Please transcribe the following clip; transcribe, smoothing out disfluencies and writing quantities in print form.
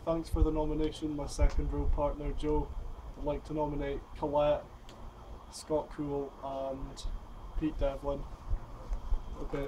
thanks for the nomination, my second row partner Joe. I'd like to nominate Colette, Scott Cool and Pete Devlin. Okay.